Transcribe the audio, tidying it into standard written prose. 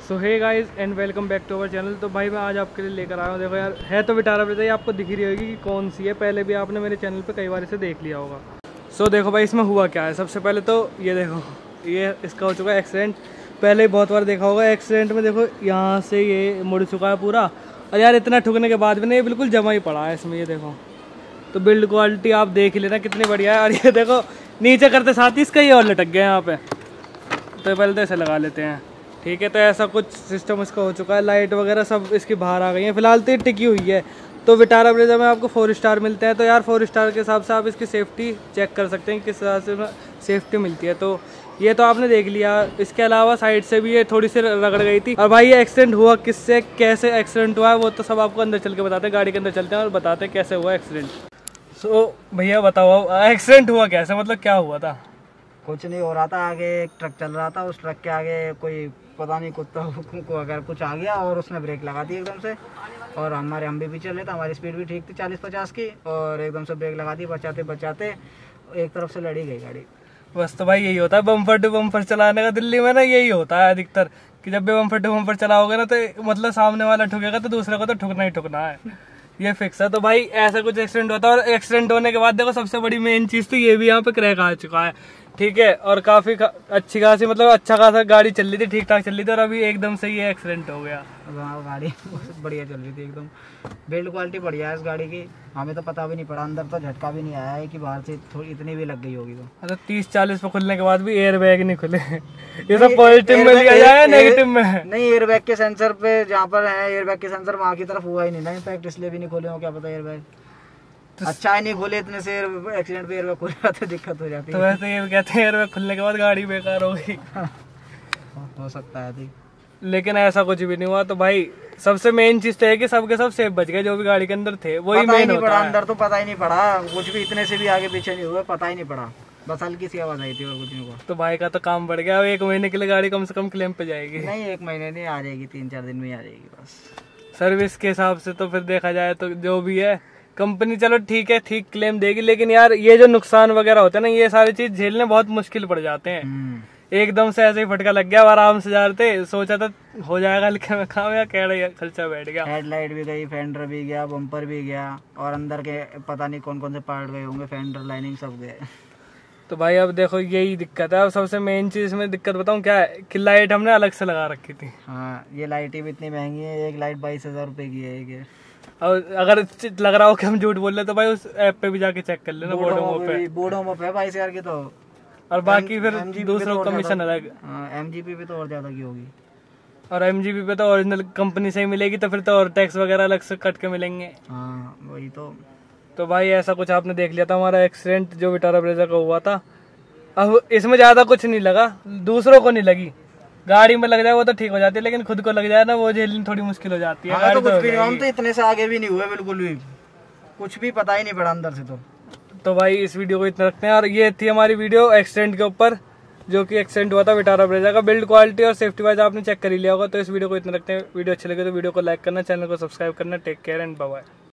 So hey guys and welcome back to our channel. तो भाई मैं आज आपके लिए लेकर आया हूँ। देखो यार, है तो विटारा ब्रेजा, ये आपको दिख रही होगी कि कौन सी है। पहले भी आपने मेरे चैनल पे कई बार इसे देख लिया होगा। सो देखो भाई, इसमें हुआ क्या है। सबसे पहले तो ये देखो, ये इसका हो चुका है एक्सीडेंट। पहले ही बहुत बार देखा होगा एक्सीडेंट में। देखो यहाँ से ये मुड़ चुका है पूरा, और यार इतना ठुकने के बाद भी ना ये बिल्कुल जमा ही पड़ा है इसमें। ये देखो, तो बिल्ड क्वालिटी आप देख ही लेना कितनी बढ़िया है। और ये देखो नीचे करते साथ ही इसका ये और लटक गया यहाँ पे। तो पहले तो ऐसे लगा लेते हैं, ठीक है। तो ऐसा कुछ सिस्टम इसका हो चुका है। लाइट वगैरह सब इसकी बाहर आ गई है। फिलहाल तो ये टिकी हुई है। तो विटारा ब्रेजा में आपको 4 स्टार मिलते हैं। तो यार 4 स्टार के हिसाब से आप इसकी सेफ्टी चेक कर सकते हैं किस हिसाब से सेफ्टी मिलती है। तो ये तो आपने देख लिया। इसके अलावा साइड से भी ये थोड़ी सी रगड़ गई थी। और भाई ये एक्सीडेंट हुआ किससे, कैसे एक्सीडेंट हुआ है, वो तो सब आपको अंदर चल के बताते हैं। गाड़ी के अंदर चलते हैं और बताते हैं कैसे हुआ एक्सीडेंट। सो भैया बताओ, एक्सीडेंट हुआ कैसे, मतलब क्या हुआ था? कुछ नहीं हो रहा था। आगे एक ट्रक चल रहा था, उस ट्रक के आगे कोई पता नहीं कुत्ता को अगर कुछ आ गया और उसने ब्रेक लगा दी एकदम से। और हम भी चल रहे थे, हमारी स्पीड भी ठीक थी 40-50 की, और एकदम से ब्रेक लगा दी। बचाते बचाते एक तरफ से लड़ी गई गाड़ी। बस तो भाई यही होता है बम्पर टू बम्पर चलाने का दिल्ली में ना, यही होता है अधिकतर कि जब भी बम्पर टू बम्पर चलाओगे ना, तो मतलब सामने वाला ठुकेगा तो दूसरे को तो ठुकना ही ठुकना है, ये फिक्स है। तो भाई ऐसा कुछ एक्सीडेंट होता है। और एक्सीडेंट होने के बाद देखो सबसे बड़ी मेन चीज तो ये भी यहाँ पे क्रैक आ चुका है, ठीक है। और काफी अच्छी खासी, मतलब अच्छा खासा गाड़ी चल रही थी, ठीक ठाक चल रही थी, और अभी एकदम से ये एक्सीडेंट हो गया। गाड़ी बहुत बढ़िया चल रही थी एकदम। बिल्ड क्वालिटी बढ़िया है इस गाड़ी की। हमें तो पता भी नहीं पड़ा, अंदर तो झटका भी नहीं आया है कि बाहर से थोड़ी इतनी भी लग गई होगी। तो 30-40 पे खुलने के बाद भी एयर बैग नहीं खुले। ये सब पॉजिटिव में लिया जाए, नेगेटिव में नहीं। एयर बैग के सेंसर पे जहाँ पर है एयर बैग के सेंसर, वहाँ की तरफ हुआ ही नहीं ना इम्पैक्ट, इसलिए भी नहीं खोले हो, क्या पता एयर बैग। अच्छा ही नहीं खोले, इतने से एक्सीडेंट पे एयर बैग खुल जाते, दिक्कत हो जाती है। तो वैसे ये कहते हैं एयर बैग खुलने के बाद गाड़ी बेकार हो गई। हो सकता है, लेकिन ऐसा कुछ भी नहीं हुआ। तो भाई सबसे मेन चीज तो है कि सबके सब सेफ बच गए, जो भी गाड़ी के अंदर थे। वही मेन होता है। अंदर तो पता ही नहीं पड़ा कुछ भी, इतने से भी आगे पीछे नहीं हुए, पता ही नहीं पड़ा। बस हल्की सी आवाज आई थी और कुछ नहीं हुआ। तो भाई का तो काम बढ़ गया। 1 महीने के लिए गाड़ी कम से कम क्लेम पे जाएगी। नहीं 1 महीने नहीं, आ जाएगी 3-4 दिन में आ जाएगी बस। सर्विस के हिसाब से तो फिर देखा जाए तो जो भी है कंपनी, चलो ठीक है, ठीक क्लेम देगी। लेकिन यार ये जो नुकसान वगैरह होते हैं ना, ये सारी चीज झेलने बहुत मुश्किल पड़ जाते हैं। एकदम से ऐसे ही फटका लग गया, आराम से जा रहे थे, सोचा था हो जाएगा, हल्के में खाओ या कैड़ा खर्चा बैठ गया। हेडलाइट भी गई, फेंडर भी गया, बम्पर भी गया, और अंदर के पता नहीं कौन कौन से पार्ट गए होंगे, फेंडर लाइनिंग सब गए। तो भाई अब देखो यही दिक्कत है। अब सबसे मेन चीज में दिक्कत बताऊं क्या है, कि लाइट हमने अलग से लगा रखी थी। हाँ, ये लाइट भी इतनी महंगी है। एक लाइट 22,000 रुपए की है एक। और अगर लग रहा हो कि हम झूठ बोल रहे तो भाई उस ऐप पे भी जाके चेक कर लेना, बोर्डोमो पे 22,000 की। तो और बाकी फिर दूसरों कमीशन अलग। MGP पे तो और ज्यादा की होगी। और MGP पे तो ओरिजिनल कंपनी से ही मिलेगी, तो फिर तो और टैक्स वगैरह अलग से कट के मिलेंगे। हाँ वही तो भाई ऐसा कुछ आपने देख लिया था हमारा एक्सीडेंट जो विटारा ब्रेजा का हुआ था। अब इसमें ज्यादा कुछ नहीं लगा, दूसरों को नहीं लगी। गाड़ी में लग जाए वो तो ठीक हो जाती है, लेकिन खुद को लग जाए ना, वो झेलनी थोड़ी मुश्किल हो जाती है। तो कुछ भी हम तो इतने से आगे भी नहीं हुए, बिल्कुल भी कुछ भी पता ही नहीं पड़ा अंदर से। तो भाई इस वीडियो को इतना रखते हैं। और ये थी हमारी वीडियो एक्सीडेंट के ऊपर, जो कि एक्सीडेंट हुआ था विटारा ब्रेजा का। बिल्ड क्वालिटी और सेफ्टी वाइज आपने चेक कर ही लिया होगा। तो इस वीडियो को इतना रखते हैं। वीडियो अच्छी लगे तो वीडियो को लाइक करना, चैनल को सब्सक्राइब करना। Take care and bye bye.